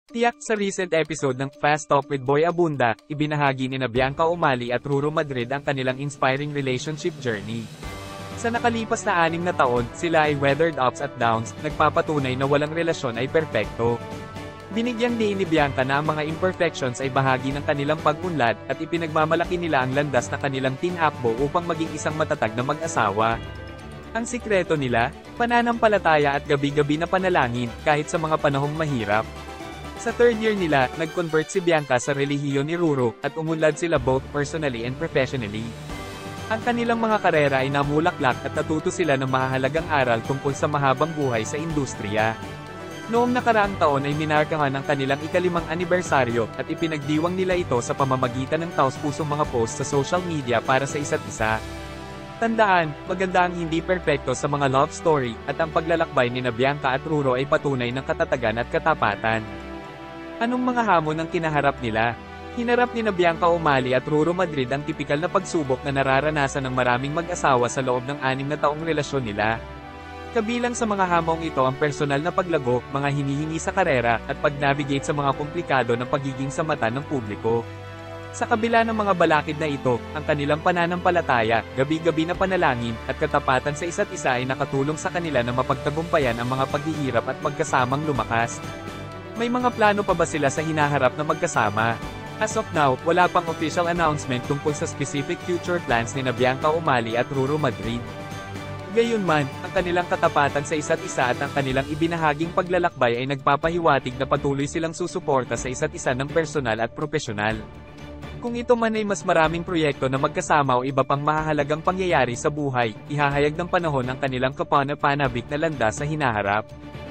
Tiyak sa recent episode ng Fast Talk with Boy Abunda, ibinahagi ni Bianca Umali at Ruro Madrid ang kanilang inspiring relationship journey. Sa nakalipas na 6 na taon, sila ay weathered ups at downs, nagpapatunay na walang relasyon ay perpekto. Binigyang diin ni Bianca na ang mga imperfections ay bahagi ng kanilang pag-unlad, at ipinagmamalaki nila ang landas na kanilang tinakbo upang maging isang matatag na mag-asawa. Ang sikreto nila, pananampalataya at gabi-gabi na panalangin, kahit sa mga panahong mahirap. Sa 3rd year nila, nag-convert si Bianca sa relihiyon ni Ruro, at umunlad sila both personally and professionally. Ang kanilang mga karera ay namulaklak at natuto sila ng mahahalagang aral tungkol sa mahabang buhay sa industriya. Noong nakaraang taon ay minarkahan ang kanilang ika-5 anibersaryo, at ipinagdiwang nila ito sa pamamagitan ng taos-pusong mga posts sa social media para sa isa't isa. Tandaan, maganda ang hindi perpekto sa mga love story, at ang paglalakbay ni Bianca at Ruro ay patunay ng katatagan at katapatan. Anong mga hamon ang kinaharap nila? Hinarap ni Bianca Umali at Ruro Madrid ang tipikal na pagsubok na nararanasan ng maraming mag-asawa sa loob ng 6 na taong relasyon nila. Kabilang sa mga hamong ito ang personal na paglago, mga hinihingi sa karera, at pag-navigate sa mga komplikado ng pagiging sa mata ng publiko. Sa kabila ng mga balakid na ito, ang kanilang pananampalataya, gabi-gabi na panalangin, at katapatan sa isa't isa ay nakatulong sa kanila na mapagtagumpayan ang mga paghihirap at magkasamang lumakas. May mga plano pa ba sila sa hinaharap na magkasama? As of now, wala pang official announcement tungkol sa specific future plans ni Bianca Umali at Ruro Madrid. Gayunman, ang kanilang katapatan sa isa't isa at ang kanilang ibinahaging paglalakbay ay nagpapahiwatig na patuloy silang susuporta sa isa't isa ng personal at propesyonal. Kung ito man ay mas maraming proyekto na magkasama o iba pang mahahalagang pangyayari sa buhay, ihahayag ng panahon ang kanilang kapanapanabik na landas sa hinaharap.